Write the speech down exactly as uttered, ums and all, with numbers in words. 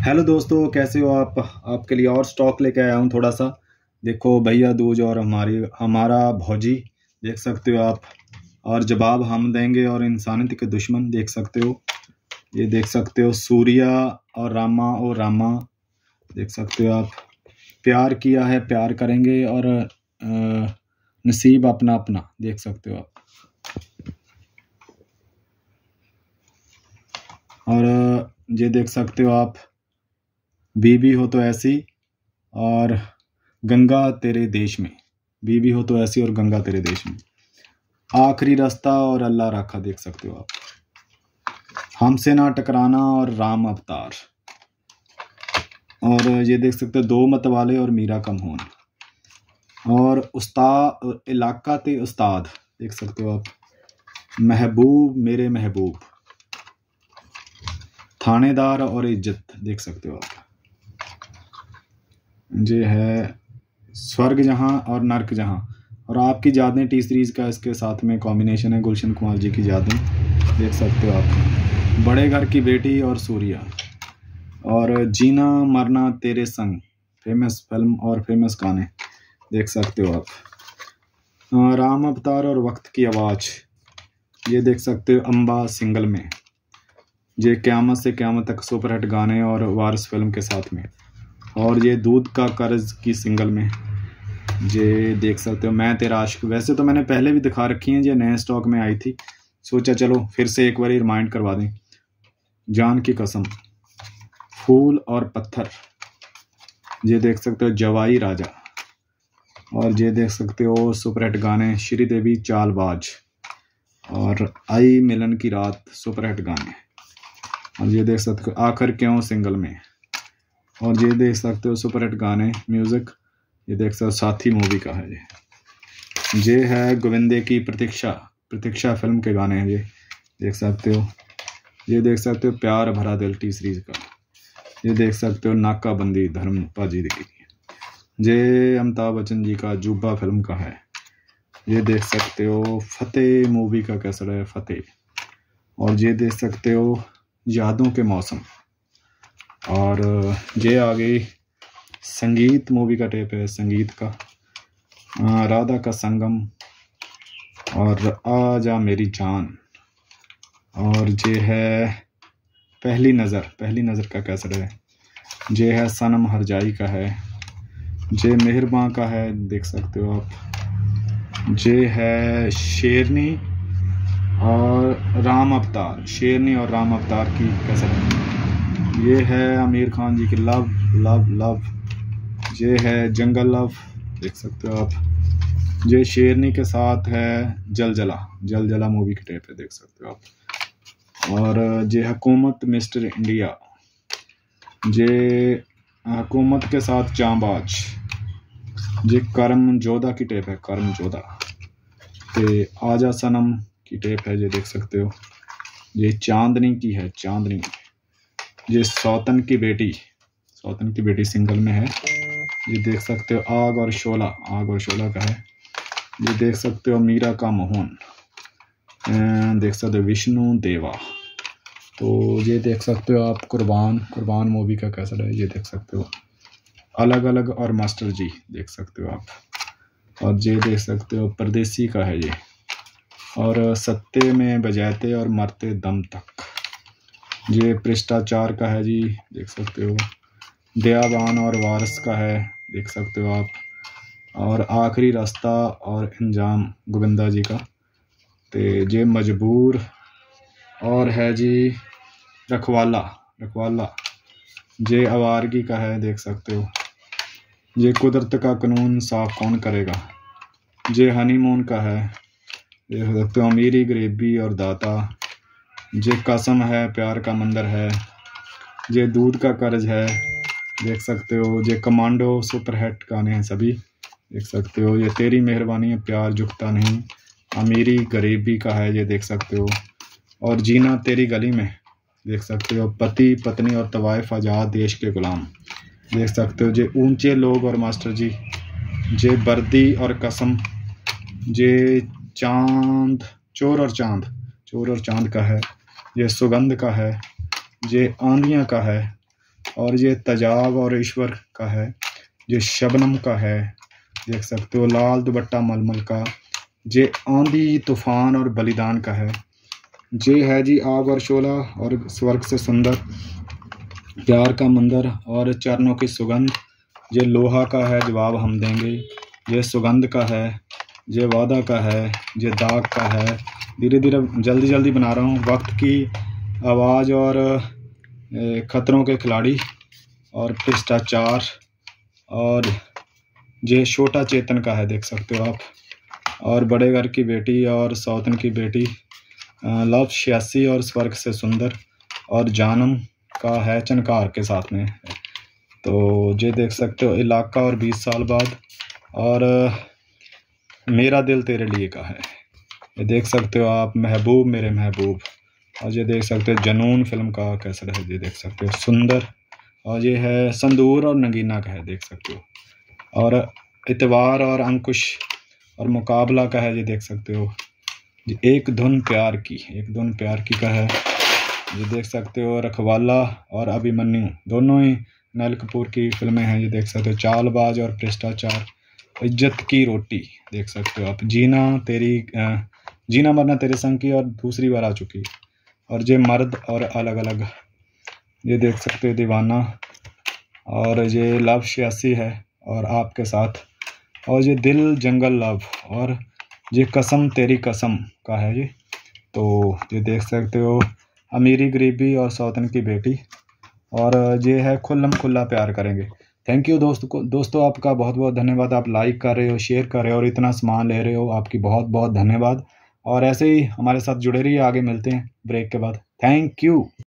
Hello दोस्तों, कैसे हो आप। आपके लिए और स्टॉक लेके आया हूँ थोड़ा सा। देखो, भैया दूज और हमारी हमारा भौजी देख सकते हो आप। और जवाब हम देंगे और इंसानियत के दुश्मन देख सकते हो। ये देख सकते हो, सूर्या और रामा और रामा देख सकते हो आप। प्यार किया है, प्यार करेंगे और अ, नसीब अपना अपना देख सकते हो आप। और अ, ये देख सकते हो आप, बीबी हो तो ऐसी और गंगा तेरे देश में। बीबी हो तो ऐसी और गंगा तेरे देश में। आखिरी रास्ता और अल्लाह राखा देख सकते हो आप। हमसे ना टकराना और राम अवतार। और ये देख सकते हो, दो मत वाले और मीरा का मोहन। और उस्ताद इलाका ते उस्ताद देख सकते हो आप। महबूब मेरे महबूब। थानेदार और इज्जत देख सकते हो आप। ये है स्वर्ग जहां और नर्क जहां। और आपकी यादें टी सीरीज का इसके साथ में कॉम्बिनेशन है, गुलशन कुमार जी की यादें देख सकते हो आप। बड़े घर की बेटी और सूर्या। और जीना मरना तेरे संग, फेमस फिल्म और फेमस गाने देख सकते हो आप। अ, राम अवतार और वक्त की आवाज़ ये देख सकते हो अम्बा सिंगल में। ये क़यामत से क़यामत तक सुपरहिट गाने और वारिस फिल्म के साथ में। और ये दूध का कर्ज की सिंगल में ये देख सकते हो मैं तेरा आशिक। वैसे तो मैंने पहले भी दिखा रखी हैं, ये नए स्टॉक में आई थी, सोचा चलो फिर से एक बार रिमाइंड करवा दें। जान की कसम, फूल और पत्थर ये देख सकते हो जवाई राजा। और ये देख सकते हो सुपरहिट गाने श्रीदेवी चालबाज और आई मिलन की रात सुपरहिट गाने। और ये देख सकते हो आखिर क्यों सिंगल में। और ये देख सकते हो सुपरहिट गाने म्यूज़िक ये देख सकते हो साथी मूवी का है। ये ये है गोविंदे की प्रतीक्षा प्रतीक्षा फिल्म के गाने हैं। ये देख सकते हो। ये देख सकते हो प्यार भरा दिल टी सीरीज का। ये देख सकते हो नाकाबंदी धर्म पाजी की। ये अमिताभ बच्चन जी का जुब्बा फिल्म का है। ये देख सकते हो फतेह मूवी का कैसा है फतेह। और ये देख सकते हो यादों के मौसम। और ये आ गई संगीत मूवी का टेप है, संगीत का आ, राधा का संगम और आ जा मेरी जान। और ये है पहली नज़र पहली नज़र का कैसेट है। ये है सनम हरजाई का है। ये मेहरबां का है देख सकते हो आप। ये है शेरनी और राम अवतार शेरनी और राम अवतार की कैसेट है। ये है आमिर खान जी की लव लव लव। ये है जंगल लव देख सकते हो आप। ये शेरनी के साथ है जल जला जल जला मूवी की टेप है देख सकते हो आप। और ये हुकूमत मिस्टर इंडिया। ये हुकूमत के साथ जांबाज। ये करम जोधा की टेप है, करम जोधा। ते आजा सनम की टेप है ये देख सकते हो। ये चांदनी की है, चांदनी। ये सौतन की बेटी सौतन की बेटी सिंगल में है। ये देख सकते हो आग और शोला आग और शोला का है। ये देख सकते हो मीरा का मोहन। देख सकते हो विष्णु देवा। तो ये देख सकते हो आप कुर्बान कुर्बान मूवी का कैसा है ये देख सकते हो। अलग अलग और मास्टर जी देख सकते हो आप। और ये देख सकते हो परदेसी का है ये। और सत्ते में बजाते और मरते दम तक। ये भ्रष्टाचार का है जी देख सकते हो। दयाबान और वारिस का है देख सकते हो आप। और आखिरी रास्ता और इंजाम गोविंदा जी का। तो ये मजबूर और है जी रखवाला रखवाला। ये आवारगी का है देख सकते हो। ये कुदरत का कानून साफ कौन करेगा। ये हनीमून का है देख सकते हो। अमीरी गरीबी और दाता। ये कसम है प्यार का मंदिर है। ये दूध का कर्ज है देख सकते हो। ये कमांडो सुपरहिट गाने हैं सभी देख सकते हो। ये तेरी मेहरबानी है प्यार झुकता नहीं। अमीरी गरीबी का है ये देख सकते हो। और जीना तेरी गली में देख सकते हो। पति पत्नी और तवाइफ आज़ाद देश के गुलाम देख सकते हो। ये ऊंचे लोग और मास्टर जी। ये वर्दी और कसम। ये चांद चोर और चांद चोर और चांद का है। ये सुगंध का है। ये आंधियाँ का है। और ये तेजाब और ईश्वर का है। ये शबनम का है, देख सकते हो, लाल दुपट्टा मलमल का। ये आंधी तूफान और बलिदान का है। ये है जी आग और शोला और स्वर्ग से सुंदर, प्यार का मंदिर और चरणों की सुगंध। ये लोहा का है, जवाब हम देंगे। ये सुगंध का है, ये वादा का है, ये दाग का है। धीरे धीरे जल्दी जल्दी बना रहा हूँ। वक्त की आवाज़ और खतरों के खिलाड़ी और भ्रष्टाचार। और ये छोटा चेतन का है, देख सकते हो आप। और बड़े घर की बेटी और सौतन की बेटी, लव छियासी और स्वर्ग से सुंदर। और जानम का है, चनकार के साथ में। तो ये देख सकते हो इलाका और बीस साल बाद। और मेरा दिल तेरे लिए का है, ये देख सकते हो आप। महबूब मेरे महबूब। और ये देख सकते हो जनून फिल्म का कैसेट है, ये देख सकते हो सुंदर। और ये है संदूर और नगीना का है, देख सकते हो। और इतवार और अंकुश और मुकाबला का है, ये देख सकते हो। ये एक धुन प्यार की, एक धुन प्यार की का है, ये देख सकते हो। रखवाला और अभिमन्यु दोनों ही अनिल कपूर की फिल्में हैं, ये देख सकते हो। चालबाज और भ्रष्टाचार। इज्जत की रोटी, देख सकते हो आप। जीना तेरी जीना मरना तेरे संग की और दूसरी बार आ चुकी। और ये मर्द और अलग अलग, ये देख सकते हो। दीवाना। और ये लव छियासी है और आपके साथ। और ये दिल जंगल लव। और ये कसम तेरी कसम का है ये। तो ये देख सकते हो अमीरी गरीबी और सौतन की बेटी। और ये है खुल्लम खुल्ला प्यार करेंगे। थैंक यू दोस्तों को दोस्तों आपका बहुत बहुत धन्यवाद। आप लाइक कर रहे हो, शेयर कर रहे हो और इतना सामान ले रहे हो, आपकी बहुत बहुत धन्यवाद। और ऐसे ही हमारे साथ जुड़े रहिए, आगे मिलते हैं ब्रेक के बाद। Thank you.